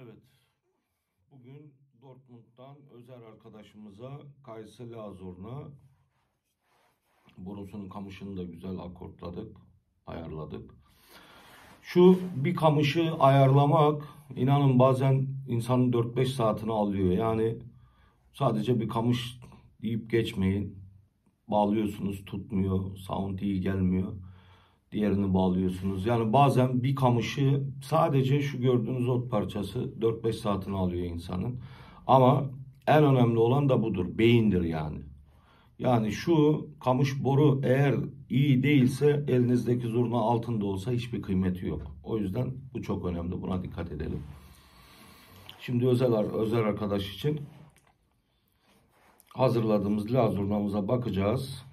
Evet, bugün Dortmund'dan Özer arkadaşımıza Kayısı Lazur'una borusunun kamışını da güzel akortladık, ayarladık. Şu bir kamışı ayarlamak, inanın bazen insanın 4-5 saatini alıyor. Yani sadece bir kamış deyip geçmeyin. Bağlıyorsunuz, tutmuyor, sound iyi gelmiyor. Diğerini bağlıyorsunuz. Yani bazen bir kamışı sadece şu gördüğünüz ot parçası 4-5 saatini alıyor insanın. Ama en önemli olan da budur. Beyindir yani. Yani şu kamış boru eğer iyi değilse elinizdeki zurna altında olsa hiçbir kıymeti yok. O yüzden bu çok önemli. Buna dikkat edelim. Şimdi özel arkadaş için hazırladığımız la zurnamıza bakacağız.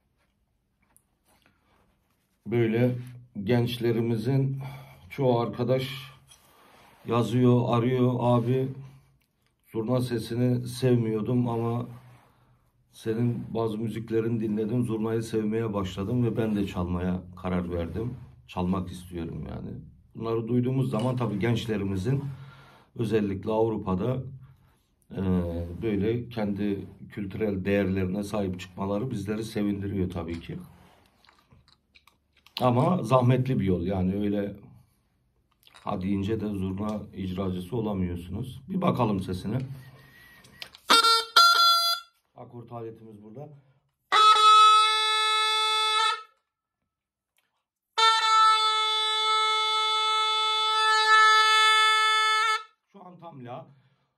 Böyle gençlerimizin çoğu arkadaş yazıyor, arıyor. Abi zurna sesini sevmiyordum ama senin bazı müziklerini dinledim. Zurnayı sevmeye başladım ve ben de çalmaya karar verdim. Çalmak istiyorum yani. Bunları duyduğumuz zaman tabii gençlerimizin özellikle Avrupa'da böyle kendi kültürel değerlerine sahip çıkmaları bizleri sevindiriyor tabii ki. Ama zahmetli bir yol yani öyle ha deyince de zurna icracısı olamıyorsunuz. Bir bakalım sesine. Akort aletimiz burada. Şu an tam la.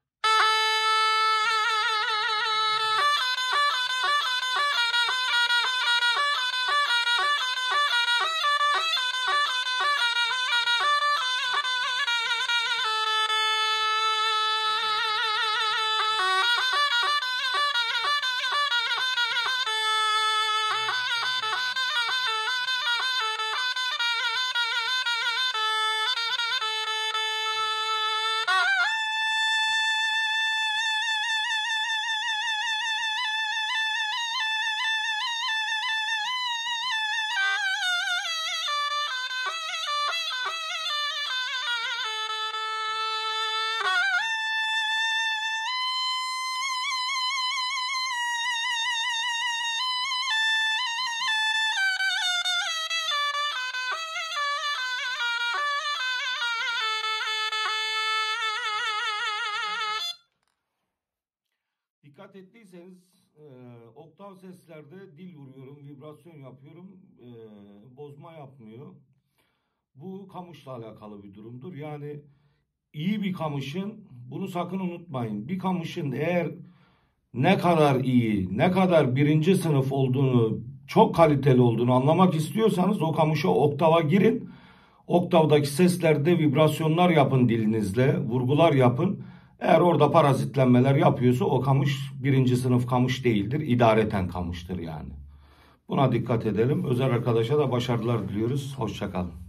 Dikkat ettiyseniz oktav seslerde dil vuruyorum, vibrasyon yapıyorum, bozma yapmıyor. Bu kamışla alakalı bir durumdur. Yani iyi bir kamışın, bunu sakın unutmayın. Bir kamışın eğer ne kadar iyi, ne kadar birinci sınıf olduğunu, çok kaliteli olduğunu anlamak istiyorsanız o kamışa oktava girin. Oktavdaki seslerde vibrasyonlar yapın dilinizle, vurgular yapın. Eğer orada parazitlenmeler yapıyorsa o kamış birinci sınıf kamış değildir. İdareten kamıştır yani. Buna dikkat edelim. Özel arkadaşa da başarılar diliyoruz. Hoşça kalın.